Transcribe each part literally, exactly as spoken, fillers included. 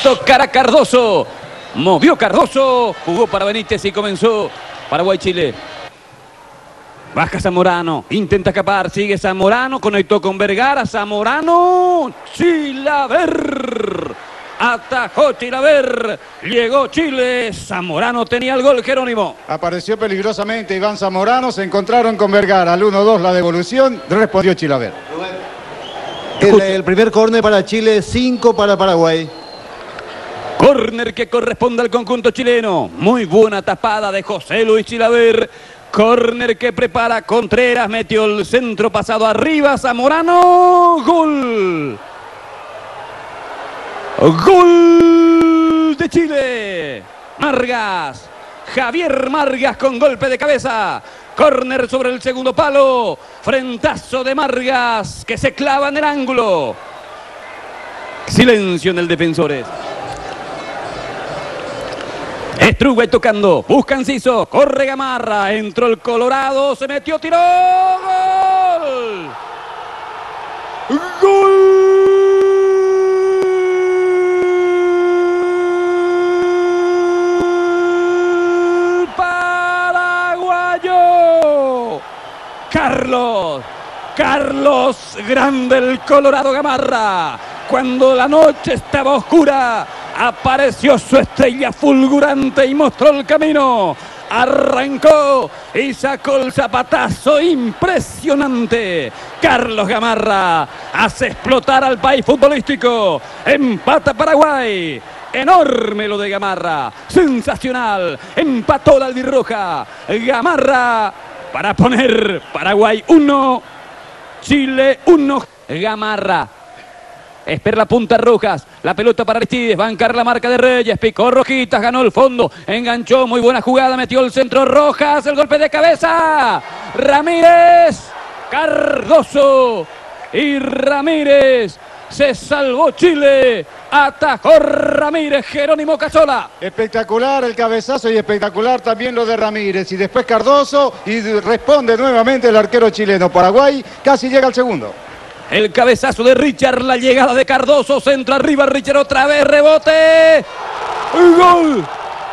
tocar a Cardoso. Movió Cardoso, jugó para Benítez y comenzó Paraguay-Chile. Baja Zamorano, intenta escapar, sigue Zamorano, conectó con Vergara, Zamorano, Chilaver, atajó Chilaver, llegó Chile, Zamorano tenía el gol, Jerónimo. Apareció peligrosamente Iván Zamorano, se encontraron con Vergara, al uno dos la devolución, respondió Chilaver. El, el primer córner para Chile, cinco para Paraguay. Córner que corresponde al conjunto chileno. Muy buena tapada de José Luis Chilaver. Córner que prepara Contreras. Metió el centro pasado arriba. Zamorano. Gol. Gol de Chile. Margas. Javier Margas con golpe de cabeza. Córner sobre el segundo palo. Frentazo de Margas que se clava en el ángulo. Silencio en el Defensores. Strugway tocando, busca Enciso, corre Gamarra, entró el Colorado, se metió, tiró, ¡gol! ¡Gol! ¡Paraguayo! Carlos, Carlos Grande, el Colorado Gamarra, cuando la noche estaba oscura, apareció su estrella fulgurante y mostró el camino. Arrancó y sacó el zapatazo impresionante. Carlos Gamarra hace explotar al país futbolístico. Empata Paraguay. Enorme lo de Gamarra. Sensacional. Empató la albirroja. Gamarra para poner Paraguay uno, Chile uno. Gamarra. Espera la punta Rojas, la pelota para Aristides, va a bancar la marca de Reyes, picó Rojitas, ganó el fondo, enganchó, muy buena jugada, metió el centro Rojas, el golpe de cabeza, Ramírez, Cardoso y Ramírez, se salvó Chile, atajó Ramírez, Jerónimo Casola. Espectacular el cabezazo y espectacular también lo de Ramírez, y después Cardoso, y responde nuevamente el arquero chileno. Paraguay casi llega al segundo. El cabezazo de Richard, la llegada de Cardoso, centro arriba, Richard otra vez, rebote. ¡Gol!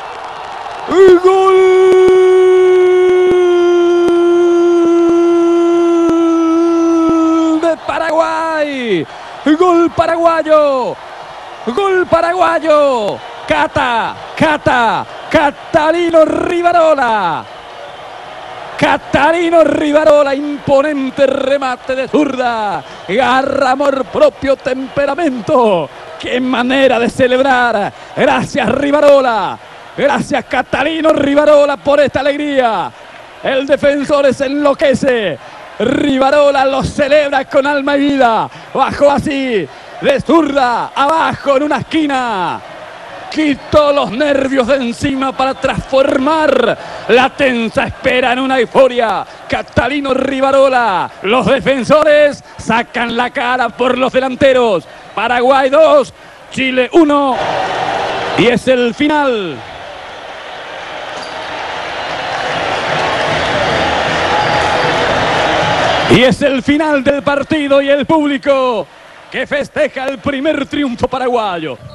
¡Gol de Paraguay! ¡Gol paraguayo! ¡Gol paraguayo! Cata, Cata, Catalino Rivarola. Catalino Rivarola, imponente remate de zurda, garra, amor propio, temperamento. ¡Qué manera de celebrar! Gracias Rivarola, gracias Catalino Rivarola por esta alegría. El Defensor se enloquece, Rivarola lo celebra con alma y vida. Bajó así, de zurda, abajo en una esquina. Quitó los nervios de encima para transformar la tensa espera en una euforia. Catalino Rivarola. Los defensores sacan la cara por los delanteros. Paraguay dos, Chile uno. Y es el final. Y es el final del partido y el público que festeja el primer triunfo paraguayo.